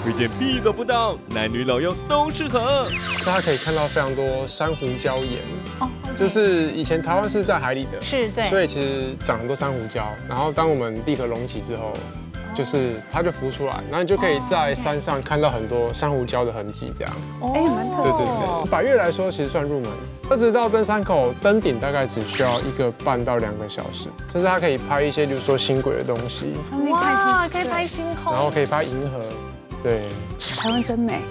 推荐必走不到，男女老幼都适合。 大家可以看到非常多珊瑚礁岩， 哦， 就是以前台湾是在海里的， 是对， 所以其实长很多珊瑚礁。然后当我们地壳隆起之后，就是它就浮出来，然后你就可以在山上看到很多珊瑚礁的痕迹，这样。 哎，蛮特对对对，百岳来说其实算入门，它直到登山口登顶大概只需要1个半到2个小时，甚至它可以拍一些，比如说星轨的东西， 哇，可以拍星空， 然后可以拍银河，对。 台湾真美。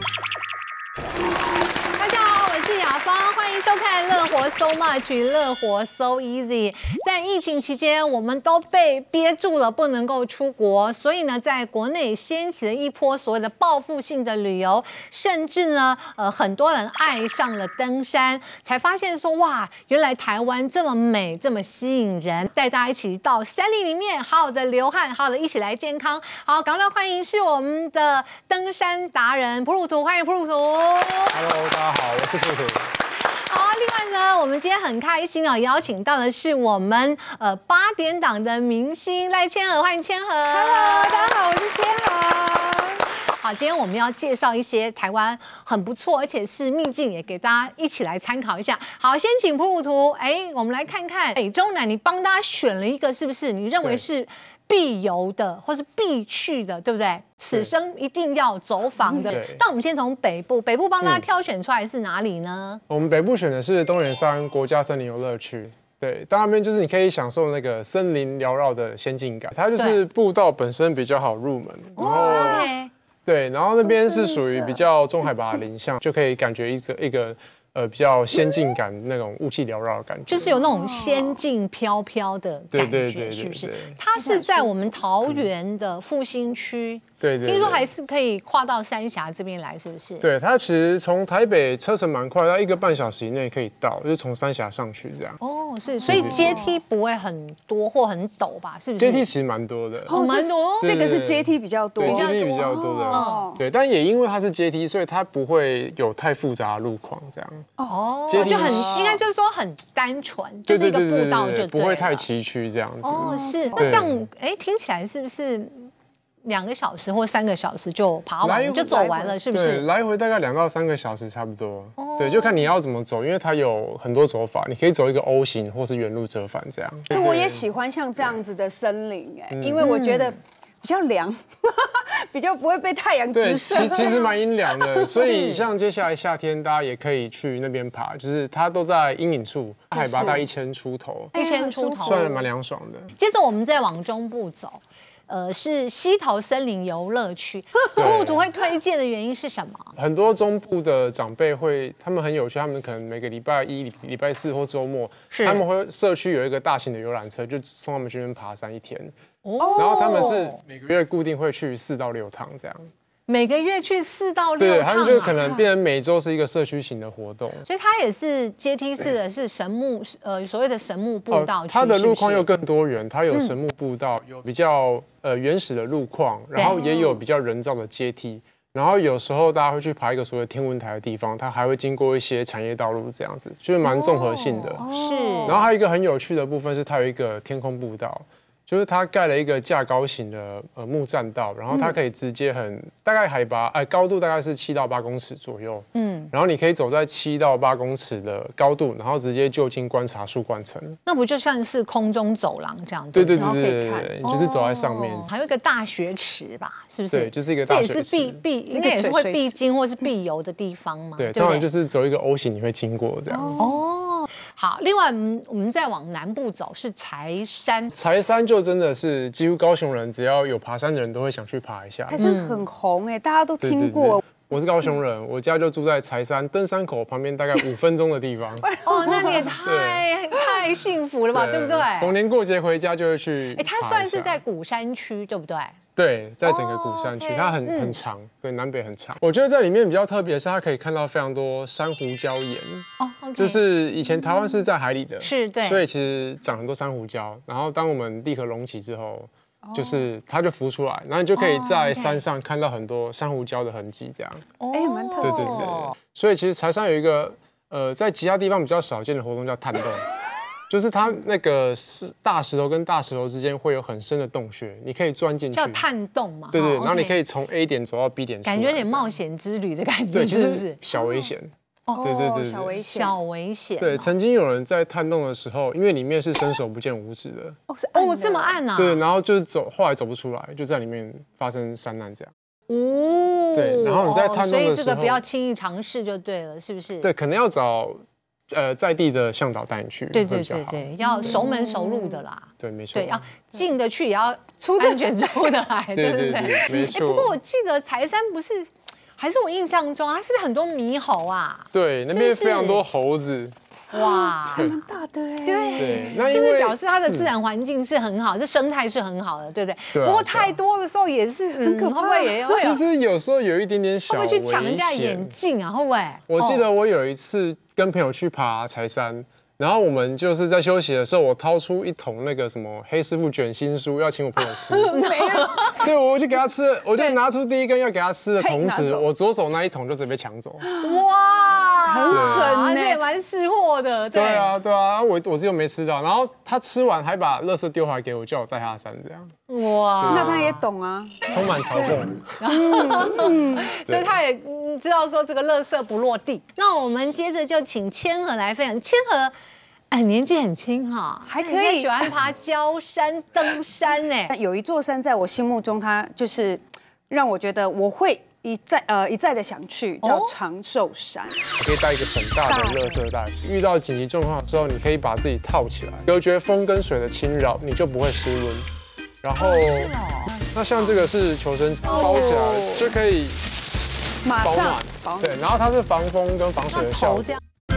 大家好，我是雅芳，欢迎收看《乐活 So Much》，乐活 So Easy。在疫情期间，我们都被憋住了，不能够出国，所以呢，在国内掀起了一波所谓的报复性的旅游，甚至呢，很多人爱上了登山，才发现说，哇，原来台湾这么美，这么吸引人，带大家一起到山林里面，好好的流汗，好好的一起来健康。好，赶快欢迎是我们的登山达人普鲁图，欢迎普鲁图。 Hello， 大家好，我是普鲁。 好，另外呢，我们今天很开心哦，邀请到的是我们8点档的明星赖千禾，欢迎千禾。 Hello， 大家好，我是千禾。 好，今天我们要介绍一些台湾很不错，而且是秘境，也给大家一起来参考一下。好，先请普鲁图，我们来看看北中南，你帮大家选了一个，是不是？你认为是必游的，或是必去的，对不对？此生一定要走访的。那我们先从北部帮大家挑选出来是哪里呢？ 我们北部选的是东眼山国家森林游乐区。对，到那边就是你可以享受那个森林缭绕的仙境感。它就是步道本身比较好入门，然后对，然后那边是属于比较中海拔的林相，就可以感觉一个比较仙境感那种雾气缭绕的感觉， 就是有那种仙境飘飘的感觉，是不是？它是在我们桃园的复兴区， 对， 听说还是可以跨到三峡这边来，是不是？ 对，它其实从台北车程蛮快，到1个半小时以内可以到，就是从三峡上去这样。 哦，是，所以阶梯不会很多或很陡吧？是不是？ 阶梯其实蛮多的， 蛮多。 这个是阶梯比较多， 对，阶梯比较多的，对，但也因为它是阶梯，所以它不会有太复杂的路况这样。 哦，就很应该就是说很单纯，就是一个步道就不会太崎岖这样子。 哦，是，那这样听起来是不是2个小时或3个小时就爬完就走完了，是不是？ 对，来回大概2到3个小时差不多。对，就看你要怎么走，因为它有很多走法，你可以走一个 O 型或是原路折返这样。 我也喜欢像这样子的森林，因为我觉得比较凉，比较不会被太阳直射。 其实蛮阴凉的，所以像接下来夏天，大家也可以去那边爬，就是它都在阴影处，海拔大概1000出头 ，1000出头， 算蛮凉爽的。 接着我们再往中部走。是溪头森林游乐区，普鲁图会推荐的原因是什么？ 很多中部的长辈他们很有趣，他们可能每个礼拜1、礼拜4或周末，他们会社区有一个大型的游览车，就送他们去那边爬山1天。然后他们是每个月固定会去4到6趟这样。 每个月去4到6趟， 对，他们就可能变成每周是一个社区型的活动， 所以它也是阶梯式的，是神木所谓的神木步道区。 它的路况又更多元，它有神木步道，有比较原始的路况，然后也有比较人造的阶梯，然后有时候大家会去爬一个所谓天文台的地方，它还会经过一些产业道路这样子，就是蛮综合性的。 是。 然后还有一个很有趣的部分是，它有一个天空步道。就是它盖了一个架高型的木栈道，然后它可以直接大概海拔高度大概是7到8公尺左右，然后你可以走在7到8公尺的高度，然后直接就近观察树冠层。 那不就像是空中走廊这样？ 对，你就是走在上面。 还有一个大学池吧，是不是？ 对，就是一个大学池。 这也是应该也是会必经或是必游的地方嘛？ 对，当然就是走一个 O 型，你会经过这样。 哦，好，另外我们再往南部走是柴山。 柴山就真的是几乎高雄人只要有爬山的人都会想去爬一下。 柴山很红大家都听过。 我是高雄人，我家就住在柴山登山口旁边，大概5分钟的地方。 哦，那你也太幸福了吧，对不对？ 逢年过节回家就会去。 它算是在鼓山区，对不对？ 对，在整个鼓山区，它很长，对，南北很长。我觉得在里面比较特别的是，它可以看到非常多珊瑚礁岩。就是以前台湾是在海里的， 是对， 所以其实长很多珊瑚礁。然后当我们地壳隆起之后，就是它就浮出来，然后你就可以在山上看到很多珊瑚礁的痕迹，这样。 蛮特别。 对。所以其实柴山有一个在其他地方比较少见的活动叫探洞。 就是它那个大石头跟大石头之间会有很深的洞穴，你可以钻进去， 叫探洞嘛。 对，然后你可以从 A 点走到 B 点， 感觉有点冒险之旅的感觉， 对，其实是小危险。对， 小危险， 小危险。 对，曾经有人在探洞的时候，因为里面是伸手不见五指的， 这么暗啊？ 对，然后就是后来走不出来，就在里面发生山难这样。 哦， 对，然后你在探洞的时候， 所以这个不要轻易尝试就对了，是不是？ 对，可能要找在地的向导带你去， 对，要熟门熟路的啦。 对，没错。 对，要进得去，也要安全出得来，对不对？ 没错。 不过我记得柴山不是，还是我印象中，它是不是很多猕猴啊？ 对，那边非常多猴子。 哇， 还蛮大的哎。 对，就是表示它的自然环境是很好，这生态是很好的，对不对？ 对。 不过太多的时候也是很可怕，会不会也有？ 其实有时候有一点点小危险。 会不会去抢人家眼镜啊？会不会？ 我记得我有一次跟朋友去爬柴山。然后我们就是在休息的时候，我掏出一桶那个什么黑师傅卷心酥，要请我朋友吃。 没有。 对，我就给他吃，我就拿出第一根要给他吃的同时，我左手那一桶就直接被抢走。 哇， 很狠呢，蛮识货的。 对啊，我自己又没吃到，然后他吃完还把垃圾丢回来给我，叫我带他山这样。 哇， 那他也懂啊， 充满嘲讽。 所以他也知道说这个垃圾不落地。那我们接着就请千禾来分享。千禾，年纪很轻哈， 还可以喜欢爬郊山、登山呢。 有一座山在我心目中，它就是让我觉得我会一再的想去，叫长寿山。 你可以带一个很大的垃圾袋，遇到紧急状况的时候，你可以把自己套起来，隔绝风跟水的侵扰，你就不会失温。然后，那像这个是求生包起来，就可以马上保暖。对，然后它是防风跟防水的效果。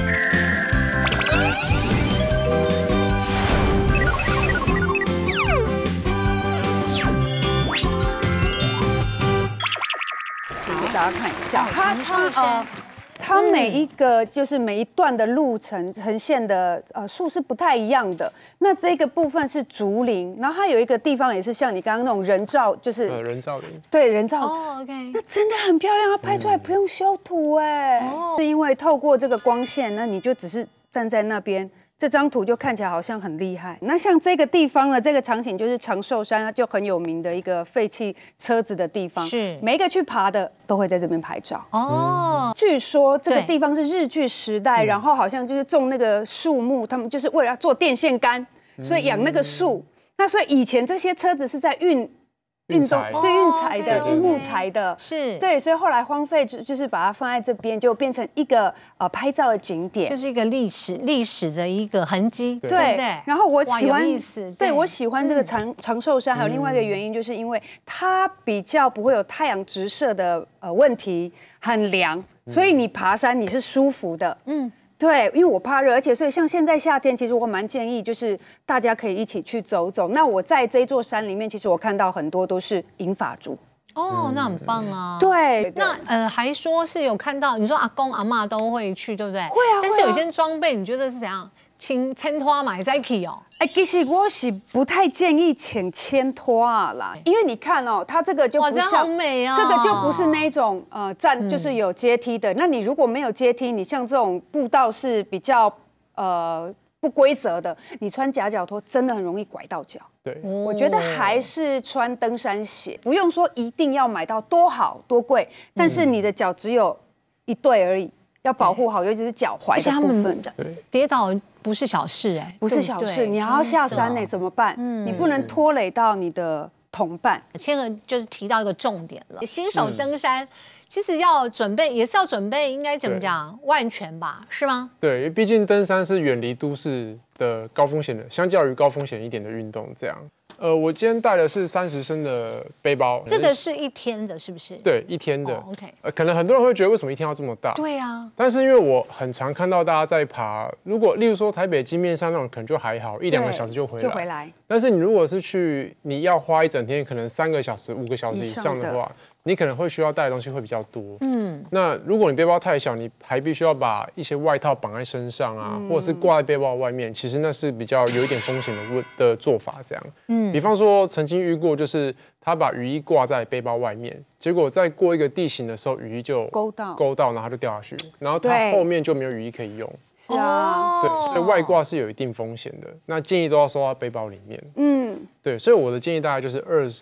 给大家看一下，它每一个就是每一段的路程呈现的树是不太一样的。那这个部分是竹林，然后它有一个地方也是像你刚刚那种人造，就是人造林。 对，人造。 OK， 那真的很漂亮，它拍出来不用修图哎，是因为透过这个光线，那你就只是站在那边。这张图就看起来好像很厉害。那像这个地方呢，这个场景就是长寿山，它就很有名的一个废弃车子的地方。 是每一个去爬的都会在这边拍照。 哦， 据说这个地方是日据时代，然后好像就是种那个树木，他们就是为了要做电线杆，所以养那个树。那所以以前这些车子是在运材的木材的， 是对，所以后来荒废就是把它放在这边，就变成一个拍照的景点， 就是一个历史的一个痕迹，对不对？ 然后我喜欢， 对我喜欢这个长寿山，还有另外一个原因，就是因为它比较不会有太阳直射的问题，很凉，所以你爬山你是舒服的，对，因为我怕热，而且所以像现在夏天，其实我蛮建议就是大家可以一起去走走。那我在这座山里面，其实我看到很多都是银发族。 哦，那很棒啊。 对， 那还说是有看到，你说阿公阿嬷都会去，对不对？ 会啊。 但是有些装备，你觉得是怎样？请牵拖买再去哦。 其实我是不太建议请牵拖啦，因为你看哦，它这个就不像， 好美哦， 这个就不是那种站就是有阶梯的。那你如果没有阶梯，你像这种步道是比较不规则的，你穿夹脚拖真的很容易拐到脚。 对， 我觉得还是穿登山鞋，不用说一定要买到多好多贵，但是你的脚只有一对而已。要保护好，尤其是脚踝的部分的。 跌倒不是小事哎， 不是小事，你还要下山呢，怎么办？你不能拖累到你的同伴。 千禾就是提到一个重点了，新手登山其实要准备，也是要准备，应该怎么讲？万全吧，是吗？ 对，因为毕竟登山是远离都市的高风险的，相较于高风险一点的运动，这样。我今天带的是30升的背包， 这个是1天的，是不是？ 对，1天的。 OK。 可能很多人会觉得为什么1天要这么大？ 对啊。 但是因为我很常看到大家在爬，如果例如说台北金面山那种，可能就还好，1、2个小时就回来。但是你如果是去，你要花一整天，可能3个小时、5个小时以上的话， 你可能会需要带的东西会比较多。那如果你背包太小，你还必须要把一些外套绑在身上啊，或者是挂在背包外面，其实那是比较有一点风险的做法。这样，比方说曾经遇过，就是他把雨衣挂在背包外面，结果在过一个地形的时候，雨衣就勾到，然后就掉下去，然后他后面就没有雨衣可以用。 是啊， 对，所以外挂是有一定风险的，那建议都要收到背包里面。对，所以我的建议大概就是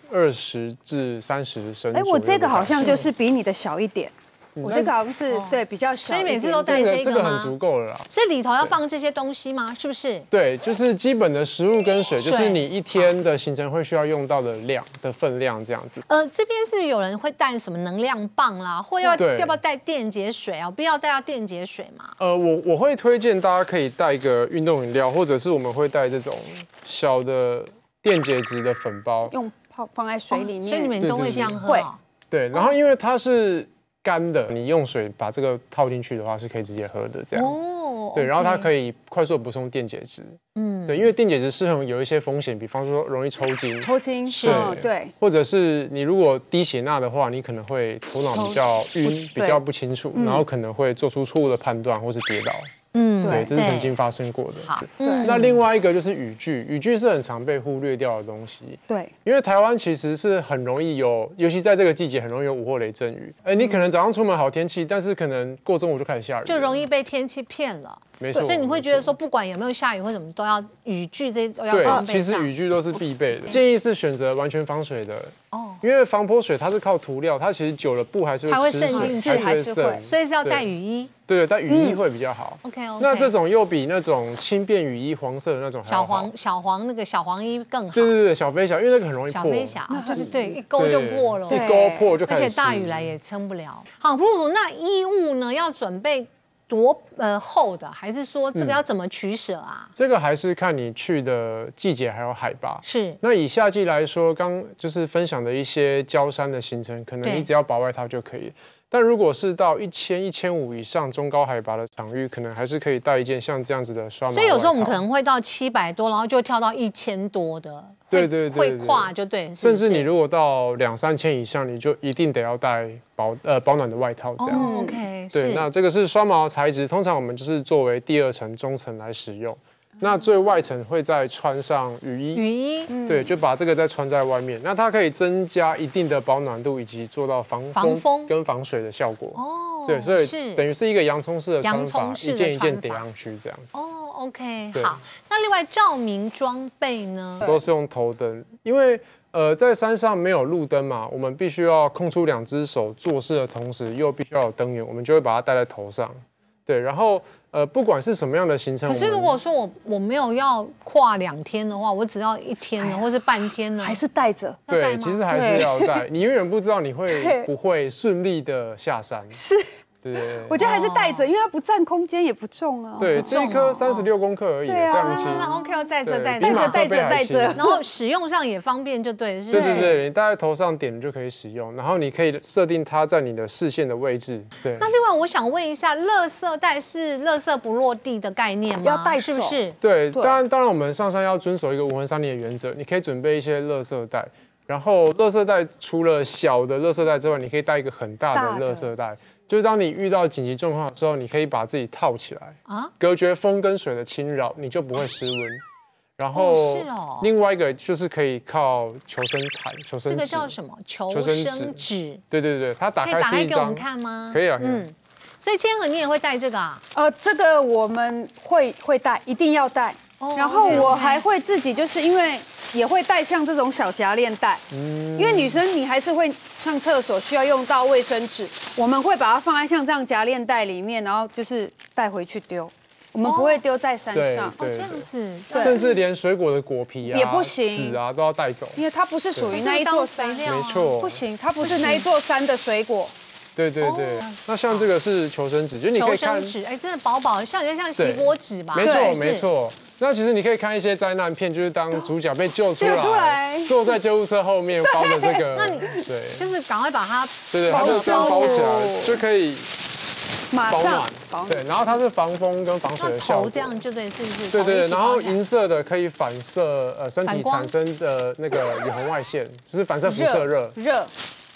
20至30升。 我这个好像就是比你的小一点。我这个好像是对比较小， 所以每次都带这个吗？ 这个很足够了啦。 所以里头要放这些东西吗？是不是？ 对，就是基本的食物跟水，就是你一天的行程会需要用到的分量这样子。 这边是不是有人会带什么能量棒啦，或要不要带电解水啊？不要带到电解水嘛？ 我会推荐大家可以带一个运动饮料，或者是我们会带这种小的电解质的粉包， 用放在水里面。 所以你们都会这样喝？ 对，然后因为它是干的，你用水把这个套进去的话是可以直接喝的，这样。对，然后它可以快速补充电解质。对，因为电解质是很有一些风险，比方说容易抽筋。 是，对。 或者是你如果低血钠的话，你可能会头脑比较晕，比较不清楚，然后可能会做出错误的判断或是跌倒。对，这是曾经发生过的。 好， 那另外一个就是雨具，雨具是很常被忽略掉的东西。 对， 因为台湾其实是很容易有，尤其在这个季节很容易有午后雷阵雨。你可能早上出门好天气，但是可能过中午就开始下雨， 就容易被天气骗了。 没错， 所以你会觉得说，不管有没有下雨或什么，都要雨具这些都要装备上。 对，其实雨具都是必备的，建议是选择完全防水的。因为防泼水它是靠涂料，它其实久了布还是会渗进去， 还是会， 所以是要带雨衣。 对，带雨衣会比较好。 OK。 那这种又比那种轻便雨衣黄色的那种还要好。 小黄那个小黄衣更好。 对，小飞侠，因为那个很容易破。 小飞侠，对，一勾就破了。 一勾破就开始。 而且大雨来也撑不了。好，不如那衣物呢要准备多厚的，还是说这个要怎么取舍啊？ 这个还是看你去的季节还有海拔。 是。 那以夏季来说，刚就是分享的一些郊山的行程，可能你只要薄外套就可以。但如果是到1000、1500以上中高海拔的场域，可能还是可以带一件像这样子的刷毛外套。 所以有时候我们可能会到700多，然后就跳到1000多的。 对， 会跨就对。 甚至你如果到2、3千以上，你就一定得要带保暖的外套这样。 OK。 对，那这个是刷毛材质，通常我们就是作为第2层中层来使用。那最外层会再穿上雨衣，对，就把这个再穿在外面。那它可以增加一定的保暖度，以及做到防风跟防水的效果。对，所以等于是一个洋葱式的穿法，一件一件叠上去这样子。 OK， 好。那另外照明装备呢？ 都是用头灯，因为在山上没有路灯嘛，我们必须要空出2只手做事的同时，又必须要有灯源，我们就会把它戴在头上。对，然后不管是什么样的行程， 可是如果说我没有要跨2天的话，我只要1天呢，或是半天呢， 还是带着。 对，其实还是要带，你永远不知道你会不会顺利的下山。 是。 对， 我觉得还是带着，因为它不占空间，也不重啊。 对，这一颗36公克而已，非常轻。 那 OK， 要带着， 然后使用上也方便，就对了。 对，你戴在头上点就可以使用，然后你可以设定它在你的视线的位置。对。 那另外我想问一下，垃圾袋是垃圾不落地的概念吗？ 要带是不是？ 对，当然我们上山要遵守一个无痕山林的原则，你可以准备一些垃圾袋，然后垃圾袋除了小的垃圾袋之外，你可以带一个很大的垃圾袋。就是当你遇到紧急状况的时候，你可以把自己套起来，隔绝风跟水的侵扰，你就不会失温。然后，另外一个就是可以靠求生毯、求生纸。这个叫什么？求生纸。 对，它打开是一张。可以打开给我们看吗？ 可以啊。 所以千和你也会带这个啊？ 这个我们会带，一定要带。然后我还会自己，就是因为也会带像这种小夹链袋，因为女生你还是会上厕所需要用到卫生纸，我们会把它放在像这样夹链袋里面，然后就是带回去丢，我们不会丢在山上。 这样子， 甚至连水果的果皮啊、 也不行， 籽啊都要带走， 因为它不是属于那一座山， 没错， 不行，它不是那一座山的水果。 对，那像这个是求生纸，就是你可以看， 真的薄薄，像锡箔纸吧？ 没错。那其实你可以看一些灾难片，就是当主角被救出来，坐在救护车后面包着这个， 那你就是赶快把它， 它就这样包起来，就可以保暖。对，然后它是防风跟防水的效果。 这样就对，是不是？ 对，然后银色的可以反射身体产生的那个远红外线，就是反射辐射热。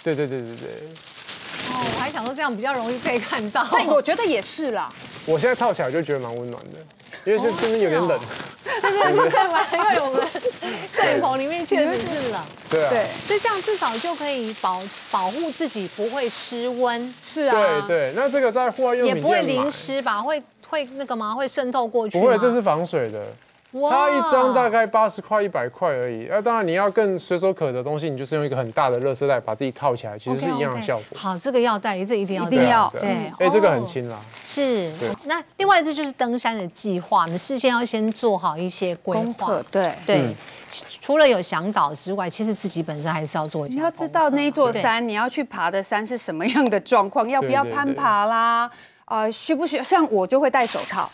对。 哦，我还想说这样比较容易被看到。 但我觉得也是啦。 我现在套起来就觉得蛮温暖的，因为真的有点冷。 就是在玩，因为我们摄影棚里面确实是冷。 对啊。 所以这样至少就可以保护自己不会失温。 是啊。 对，那这个在户外用品店也不会淋湿吧？会那个吗？会渗透过去吗？ 不会，这是防水的。它一张大概80块、100块而已。那当然，你要更随手可得的东西，你就是用一个很大的垃圾袋把自己套起来，其实是一样的效果。 好，这个要带，这一定要。 对，这个很轻啦。 是。那另外这就是登山的计划，我们事先要先做好一些规划。对。除了有向导之外，其实自己本身还是要做一下。 你要知道那一座山，你要去爬的山是什么样的状况，要不要攀爬啦？需不需要？像我就会戴手套。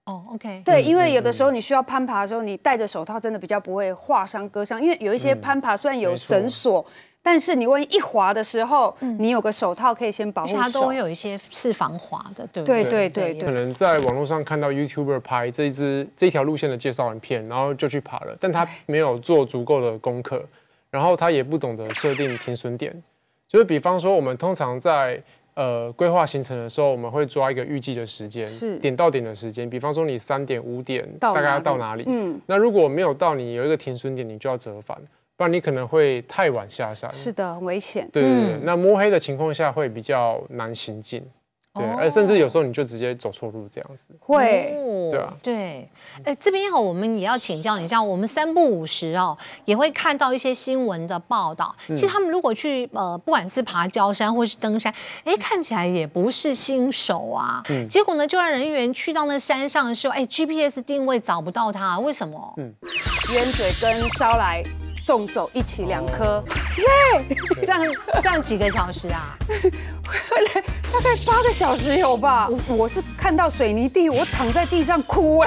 OK。 对，因为有的时候你需要攀爬的时候，你戴着手套真的比较不会划伤、割伤。因为有一些攀爬虽然有绳索，但是你万一一滑的时候，你有个手套可以先保护手。 它都会有一些是防滑的，对不对？ 对。 可能在网络上看到 YouTuber 拍这条路线的介绍影片，然后就去爬了，但他没有做足够的功课，然后他也不懂得设定停损点。就是比方说，我们通常在规划行程的时候，我们会抓一个预计的时间，点到点的时间。比方说你3点、5点大概要到哪里？那如果没有到，你有一个停损点，你就要折返，不然你可能会太晚下山。 是的，很危险。 对，那摸黑的情况下会比较难行进。对，而甚至有时候你就直接走错路这样子。 会， 对啊， 对。这边我们也要请教你，像我们3不5时也会看到一些新闻的报道。其实他们如果去不管是爬郊山或是登山，看起来也不是新手啊。结果呢，救援人员去到那山上的时候，GPS 定位找不到他，为什么？ 烟嘴跟捎来送走一起2颗。 这样几个小时啊？ 大概8个小时有吧。我是看到水泥地，我躺在地上哭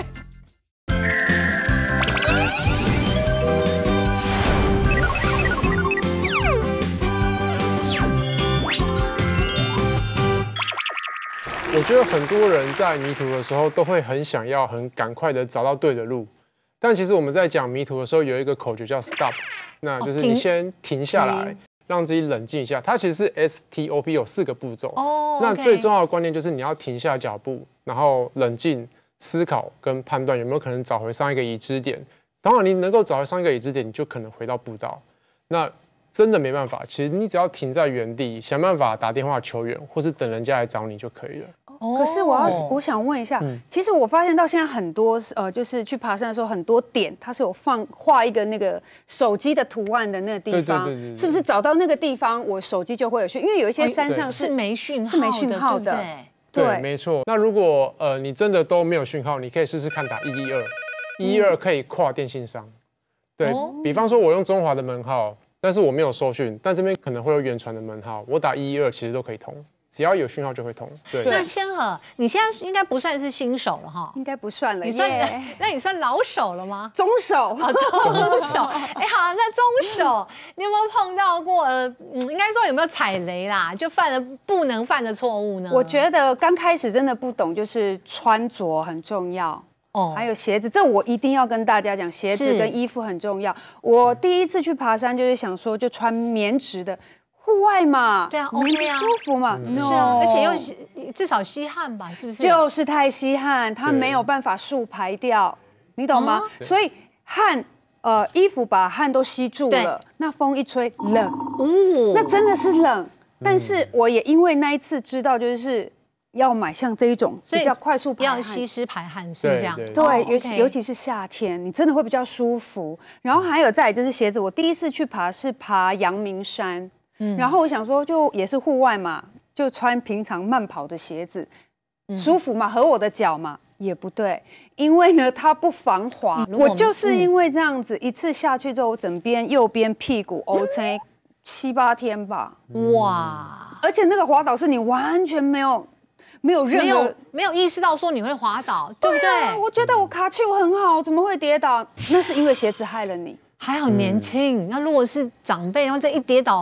我觉得很多人在迷途的时候都会很想要很赶快的找到对的路，但其实我们在讲迷途的时候有一个口诀叫 stop， 那就是你先停下来。让自己冷静一下，它其实是 STOP 有4个步骤。那最重要的观念就是你要停下脚步，然后冷静思考跟判断有没有可能找回上一个已知点。当然，你能够找回上一个已知点，你就可能回到步道。那真的没办法，其实你只要停在原地，想办法打电话求援，或是等人家来找你就可以了。 可是我想问一下，其实我发现到现在很多就是去爬山的时候，很多点它是有画一个那个手机的图案的那个地方，是不是找到那个地方，我手机就会有讯？因为有一些山上是没讯号的， 对，没错。那如果你真的都没有讯号，你可以试试看打112，112可以跨电信商。对比方说，我用中华的门号，但是我没有收讯，但这边可能会有远传的门号，我打112其实都可以通。只要有讯号就会通。对。 那千和，你现在应该不算是新手了哈？ 应该不算了。 你算？那你算老手了吗？ 中手。 中手。好，那中手，你有没有碰到过？应该说有没有踩雷啦？就犯了不能犯的错误呢？ 我觉得刚开始真的不懂，就是穿着很重要。还有鞋子，这我一定要跟大家讲，鞋子跟衣服很重要。我第一次去爬山就是想说，就穿棉质的。户外嘛， 对啊， 舒服嘛， 是啊，而且又至少吸汗吧，是不是？ 就是太吸汗，它没有办法速排掉，你懂吗？所以汗，衣服把汗都吸住了，那风一吹冷，那真的是冷。但是我也因为那一次知道，就是要买像这一种比较快速排汗， 要吸湿排汗，是这样。 对，尤其是夏天，你真的会比较舒服。然后还有再来就是鞋子，我第一次去爬是爬阳明山。然后我想说，就也是户外嘛，就穿平常慢跑的鞋子，舒服嘛，合我的脚嘛，也不对，因为呢它不防滑。我就是因为这样子，一次下去之后，我整边右边屁股 OK 7、8天吧。哇！而且那个滑倒是你完全没有意识到说你会滑倒，对不对？ 我觉得我卡丘很好，怎么会跌倒？那是因为鞋子害了你。 还好年轻，那如果是长辈，然后这一跌倒，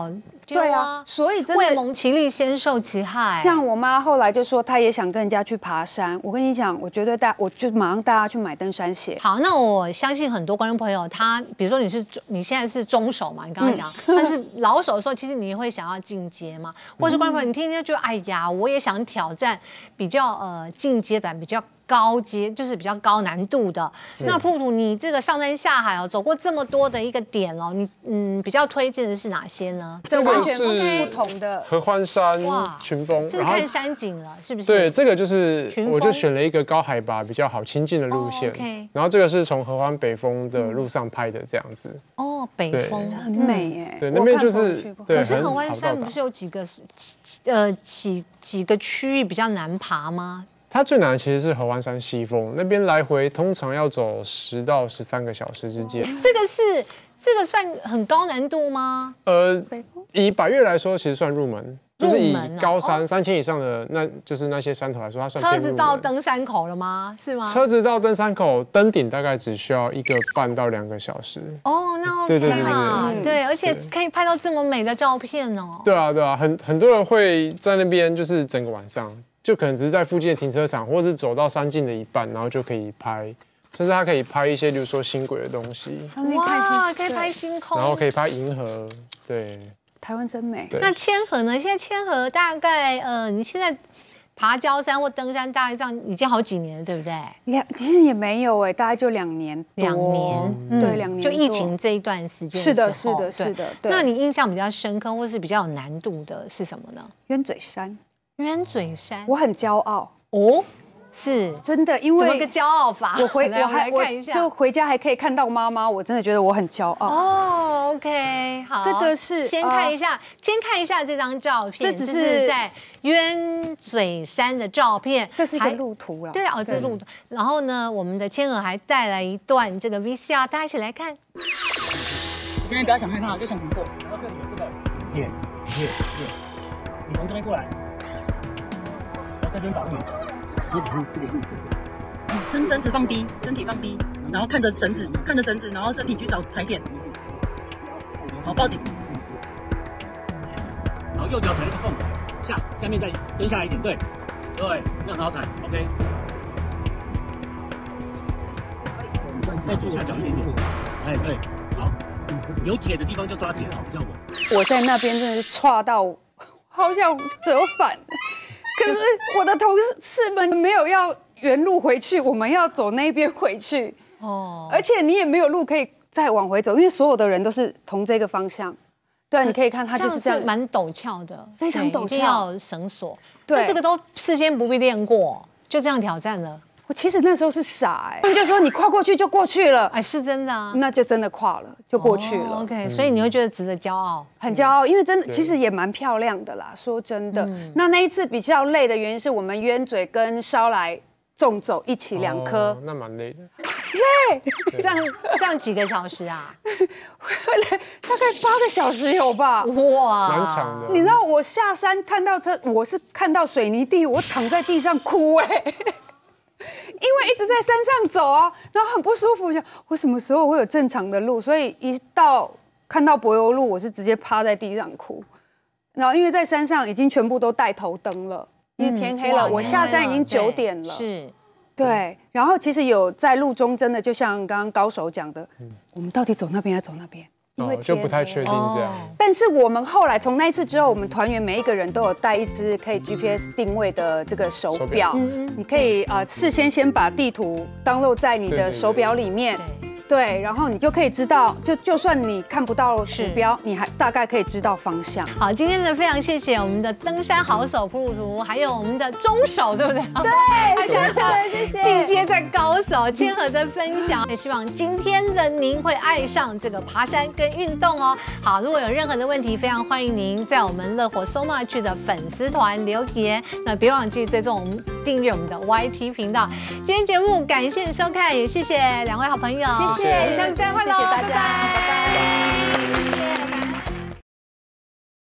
对啊，所以真的未蒙其利，先受其害。 像我妈后来就说，她也想跟人家去爬山。我跟你讲，我绝对我就马上带她去买登山鞋。 好，那我相信很多观众朋友，他比如说你现在是中手嘛，你刚刚讲，但是老手的时候，其实你会想要进阶嘛，或者是观众朋友，你天天就觉得，哎呀，我也想挑战比较进阶版，比较高阶，就是比较高难度的。那普普，你这个上山下海哦，走过这么多的一个点哦，你比较推荐的是哪些呢？ 这个是不同的合欢山群峰， 就是看山景了，是不是？ 对，这个就是我就选了一个高海拔比较好亲近的路线，然后这个是从合欢北峰的路上拍的这样子。 哦，北峰很美耶。 对，那边就是对。 可是合欢山不是有几个区域比较难爬吗？ 它最难的其实是合欢山西峰，那边来回通常要走10到13个小时之间。 这个算很高难度吗？ 以百岳来说，其实算入门，就是以高山3000以上的，那就是那些山头来说，它算偏入门。 车子到登山口了吗？是吗？ 车子到登山口登顶大概只需要1个半到2个小时。 哦，那 OK 啦，对，而且可以拍到这么美的照片哦。 对啊，很多人会在那边就是整个晚上。就可能只是在附近的停车场，或者是走到山径的一半，然后就可以拍，甚至它可以拍一些，比如说星轨的东西。 哇，可以拍星空， 然后可以拍银河，对。 台湾真美。 那千和呢？现在千和大概你现在爬郊山或登山，大概这样已经好几年了，对不对？ 其实也没有哎，大概就2年多。 2年， 对，2年。 就疫情这一段时间。 是的。 那你印象比较深刻，或是比较有难度的是什么呢？ 鸢嘴山。 鸢嘴山， 我很骄傲哦，是真的，因为怎么个骄傲法？ 我还看一下，就回家还可以看到妈妈，我真的觉得我很骄傲。 哦 ，OK， 好， 这个是先看一下这张照片，这是在鸢嘴山的照片， 这是一个路途了。 对啊，这是路途。然后呢，我们的千和还带来一段这个 VCR， 大家一起来看。 现在不要想害怕，就想怎么过。然后这里有这个点，你从这边过来。这边保护你，绳子放低，身体放低，然后看着绳子，然后身体去找踩点，好，抱紧，然后右脚踩那个缝，下面再蹲下来一点，对，那很好踩 ，OK， 再左下角一点点，哎，对，好，有铁的地方就抓铁，好，这样我在那边真的是挫到，好想折返。可是我的同事们没有要原路回去，我们要走那边回去。哦，而且你也没有路可以再往回走，因为所有的人都是同这个方向。对，你可以看它就是这样， 蛮陡峭的， 非常陡峭， 一定要绳索。 对， 这个都事先不必练过，就这样挑战了。 我其实那时候是傻他们就说你跨过去就过去了， 哎，是真的啊， 那就真的跨了，就过去了。 OK， 所以你会觉得值得骄傲， 很骄傲，因为真的其实也蛮漂亮的啦。说真的，那一次比较累的原因是我们鸢嘴跟烧来纵走一起2颗， 那蛮累的。 累， 这样几个小时啊？ 大概8个小时有吧？ 哇，蛮长的。 你知道我下山看到我是看到水泥地，我躺在地上哭因为一直在山上走啊，然后很不舒服，想我什么时候会有正常的路？所以看到柏油路，我是直接趴在地上哭。然后因为在山上已经全部都带头灯了，因为天黑了，我下山已经9点了。 是， 对。然后其实有在路中，真的就像刚刚高手讲的，我们到底走那边还是走那边？因为就不太确定这样。 但是我们后来从那一次之后，我们团员每一个人都有带一只可以 GPS 定位的这个手表，你可以事先把地图download在你的手表里面。对，然后你就可以知道，就算你看不到指标，你还大概可以知道方向。 好，今天呢非常谢谢我们的登山好手普普，还有我们的中手，对不对？ 对， 还想谢谢进阶在高手千和的分享，也希望今天的您会爱上这个爬山跟运动哦。好，如果有任何的问题，非常欢迎您在我们乐活 So Much 的粉丝团留言，那别忘记追踪我们订阅我们的 YT 频道。今天节目感谢收看，也谢谢2位好朋友。 谢谢， 下次再会喽，拜拜。